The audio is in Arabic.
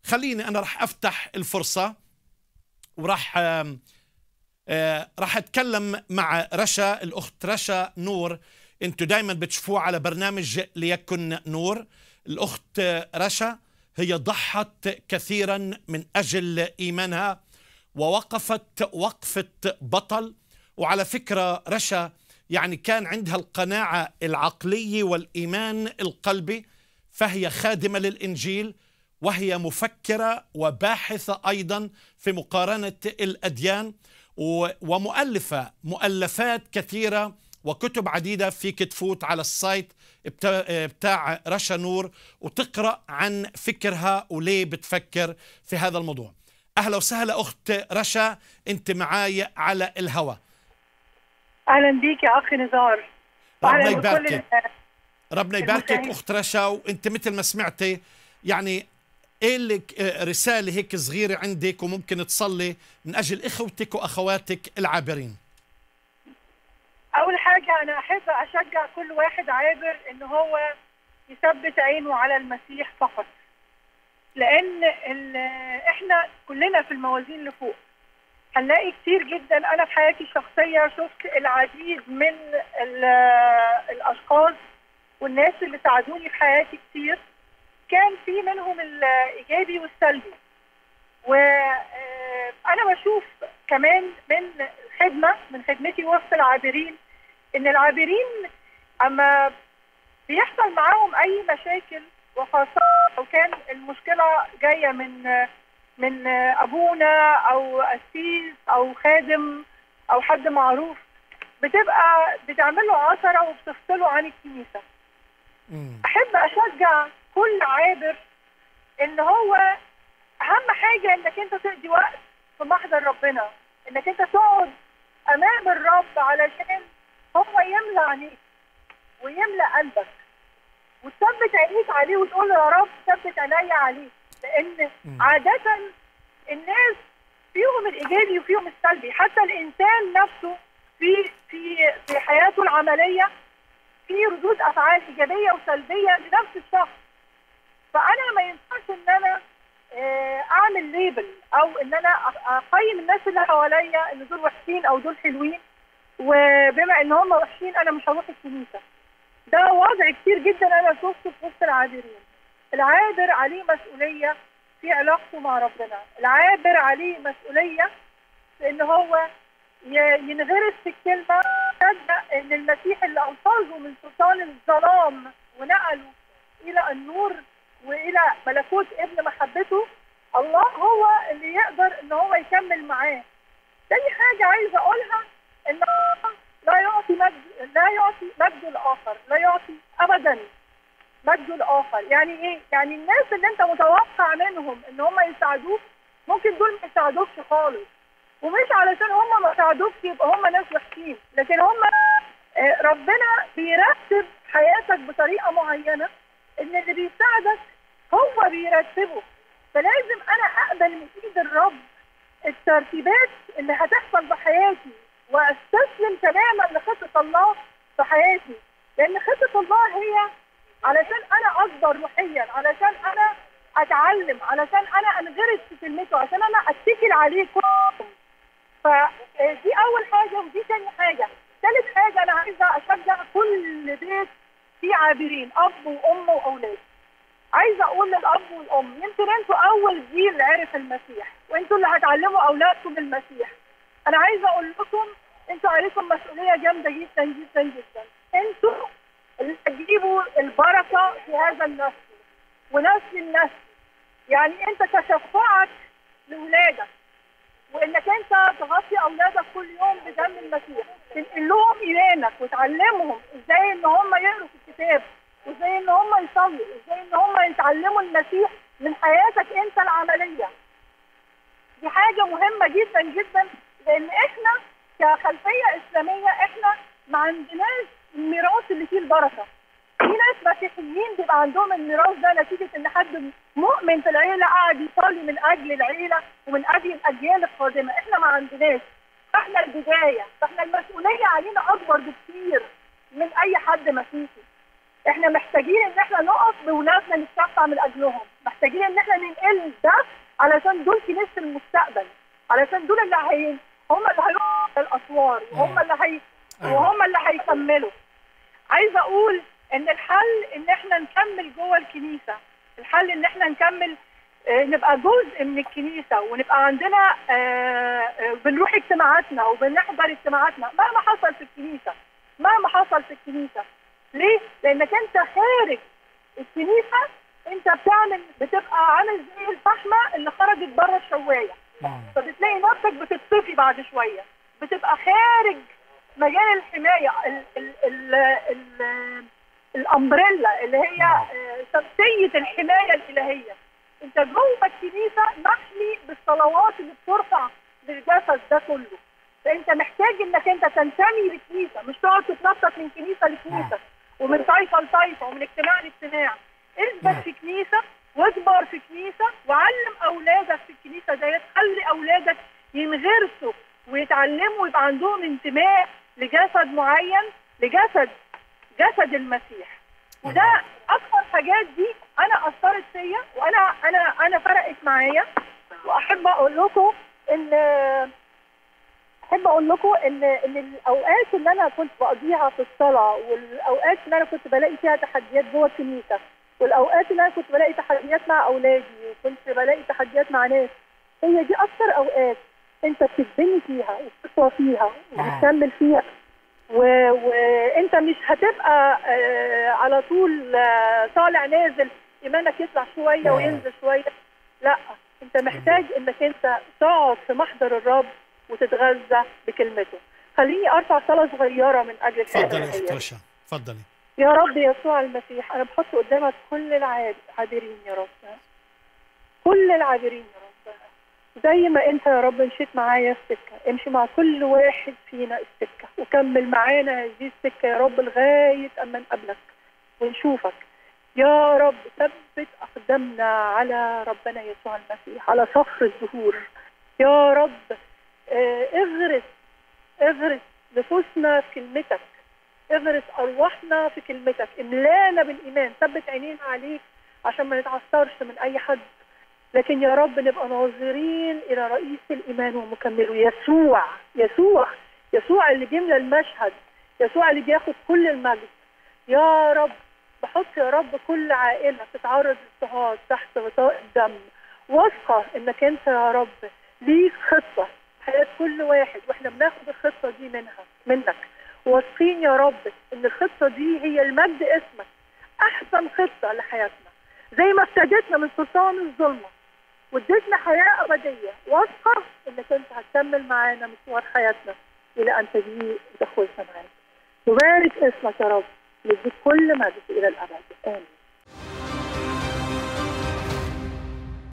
خليني أنا رح أفتح الفرصة وراح راح أتكلم مع رشا، الأخت رشا نور. أنتوا دايما بتشوفوها على برنامج ليكن نور. الأخت رشا هي ضحت كثيرا من أجل إيمانها ووقفت وقفة بطل. وعلى فكرة رشا يعني كان عندها القناعة العقلية والإيمان القلبي، فهي خادمة للإنجيل، وهي مفكرة وباحثة أيضا في مقارنة الأديان، ومؤلفة مؤلفات كثيرة وكتب عديدة. فيك تفوت على السايت بتاع رشا نور وتقرأ عن فكرها وليه بتفكر في هذا الموضوع. أهلا وسهلا أخت رشا، أنت معاي على الهواء. أهلا بيك يا أخي نزار. ربنا يباركك. ربنا يباركك أخت رشا. وأنت مثل ما سمعتي يعني إيه لك رسالة هيك صغيرة عندك وممكن تصلي من أجل إخوتك وأخواتك العابرين. أول حاجة أنا أحب أشجع كل واحد عابر إن هو يثبت عينه على المسيح فقط، لأن إحنا كلنا في الموازين لفوق. هنلاقي كتير جدا، أنا في حياتي الشخصية شفت العديد من الأشخاص والناس اللي ساعدوني في حياتي كتير، كان في منهم الإيجابي والسلبي. وأنا بشوف كمان من خدمتي وسط العابرين إن العابرين أما بيحصل معاهم أي مشاكل، وخاصة لو كان المشكلة جاية من أبونا أو قسيس أو خادم أو حد معروف، بتعمل له عثرة وبتفصله عن الكنيسة. أحب أشجع كل عابر إن هو أهم حاجة إنك أنت تقضي وقت في محضر ربنا، إنك أنت تقعد أمام الرب علشان هو يملى عينيك ويملى قلبك، وتثبت عينيك عليه وتقول يا رب ثبت عينيا عليك. لأن عادة الناس فيهم الإيجابي وفيهم السلبي، حتى الإنسان نفسه في حياته العملية في ردود أفعال إيجابية وسلبية لنفس الشخص. فأنا ما ينفعش إن أنا أعمل ليبل أو إن أنا أقيم الناس اللي حواليا إن دول وحشين أو دول حلوين، وبما إن هم وحشين أنا مش هروح الكنيسة. ده وضع كتير جدا أنا شفته في وسط العابرين. العابر عليه مسؤولية في علاقته مع ربنا، العابر عليه مسؤولية في إن هو ينغرس في الكلمة، يصدق إن المسيح اللي أنقذه من سلطان الظلام ونقله إلى النور وإلى ملكوت ابن محبته، الله هو اللي يقدر إن هو يكمل معاه. تاني حاجة عايزة أقولها إن لا يعطي مجد الآخر، لا يعطي أبدا مجد الآخر. يعني إيه؟ يعني الناس اللي أنت متوقع منهم إن هم يساعدوك ممكن دول ما يساعدوكش خالص، ومش علشان هم ما ساعدوكش يبقى هم ناس وحشين، لكن هم ربنا بيرتب حياتك بطريقة معينة إن اللي بيساعدك هو بيرتبه. فلازم أنا أقبل من إيد الرب الترتيبات اللي هتحصل بحياتي وأستسلم تماما لخطة الله في حياتي، لأن خطة الله هي علشان أنا أكبر روحيا، علشان أنا أتعلم، علشان أنا أنغرس في كلمته، عشان أنا أتكل عليه كل. فدي أول حاجة. ودي تاني حاجة. ثالث حاجة أنا عايزة أشجع كل بيت فيه عابرين، أب وأم وأولاد. عايزة أقول للأب والأم يمكن أنتوا أول جيل عرف المسيح، وأنتوا اللي هتعلموا أولادكم المسيح. أنا عايزة أقول لكم أنتوا عليكم مسؤولية جامدة جدا جدا جدا. أنتوا اللي هتجيبوا البركة في هذا النسل ونسل النسل. يعني أنت تشفعك لأولادك، وإنك أنت تغطي أولادك كل يوم بدم المسيح، تنقل لهم إيمانك وتعلمهم إزاي إن هم يقروا في الكتاب، وإزاي إن هم يصلوا، وإزاي إن هم يتعلموا المسيح من حياتك أنت العملية. دي حاجة مهمة جدا جدا، لأن إحنا كخلفية إسلامية إحنا ما عندناش الميراث اللي فيه البركة. في ناس مسيحيين بيبقى عندهم الميراث ده نتيجة إن حد مؤمن في العيلة قاعد يصلي من أجل العيلة ومن أجل الأجيال القادمة. إحنا ما عندناش، فإحنا البداية، فإحنا المسؤولية علينا أكبر بكثير من أي حد مسيحي. إحنا محتاجين إن إحنا نقف بولادنا نتشفع من أجلهم، محتاجين محتاجين ان احنا ننقل ده علشان دول كنيسه المستقبل، علشان دول اللي هم اللي هيروحوا الاسوار، وهم اللي هيكملوا. عايزه اقول ان الحل ان احنا نكمل جوه الكنيسه، الحل ان احنا نكمل نبقى جزء من الكنيسه، ونبقى عندنا بنروح اجتماعاتنا وبنحضر اجتماعاتنا مهما حصل في الكنيسه، مهما حصل في الكنيسه. ليه؟ لانك انت خارج الكنيسه انت بتبقى عامل زي الفحمه اللي خرجت بره الشوايه، فبتلاقي نفسك بتطفي بعد شويه، بتبقى خارج مجال الحمايه الامبريلا اللي هي شمسيه الحمايه الالهيه. انت جوه الكنيسه محمي بالصلوات اللي بترفع للجسد ده كله، فانت محتاج انك انت تنتمي للكنيسه، مش تقعد تتنطط من كنيسه لكنيسه ومن طائفه لطائفه ومن اجتماع لاجتماع. اثبت في كنيسه واكبر في كنيسه وعلم اولادك في الكنيسه ديت، خلي اولادك ينغرسوا ويتعلموا ويبقى عندهم انتماء لجسد معين، جسد المسيح. وده اكثر حاجات دي انا اثرت فيا، وانا فرقت معايا. واحب اقول لكم ان الاوقات اللي انا كنت بقضيها في الصلاه، والاوقات اللي انا كنت بلاقي فيها تحديات جوه الكنيسه، والاوقات اللي انا كنت بلاقي تحديات مع اولادي وكنت بلاقي تحديات مع ناس، هي دي اكثر اوقات انت بتتبني فيها وبتقوى فيها وبتكمل فيها. وانت مش هتبقى على طول طالع نازل، ايمانك يطلع شويه وينزل شويه. لا، انت محتاج انك انت تقعد في محضر الرب وتتغذى بكلمته. خليني ارفع صلاه صغيره من اجل الحياه. اتفضلي يا اخت رشا، اتفضلي. يا رب يسوع المسيح، انا بحط قدامك كل العابرين يا رب، كل العابرين يا رب. زي ما انت يا رب مشيت معايا السكه، امشي مع كل واحد فينا السكه، وكمل معانا هذه السكه يا رب لغايه اما نقابلك ونشوفك يا رب. ثبت اقدامنا على ربنا يسوع المسيح، على صخر الدهور يا رب. اغرس نفوسنا في كلمتك، اغرس ارواحنا في كلمتك، املانا بالايمان، ثبت عينينا عليك عشان ما نتعثرش من اي حد، لكن يا رب نبقى ناظرين الى رئيس الايمان ومكمله، يسوع اللي بيملى المشهد، يسوع اللي بياخد كل المجد. يا رب بحط يا رب كل عائله تتعرض للاضطهاد تحت غطاء الدم، واثقه انك انت يا رب ليك خطه حياه كل واحد، واحنا بناخد الخطه دي منك، واثقين يا رب ان الخطه دي هي المجد اسمك، احسن خطه لحياتنا. زي ما ابتديتنا من سلطان الظلمه واديتنا حياه ابديه، واثقه انك انت هتكمل معانا مشوار حياتنا الى ان تجيء وتاخذنا معاك. نبارك اسمك يا رب، نديك كل مجد الى الابد. امين.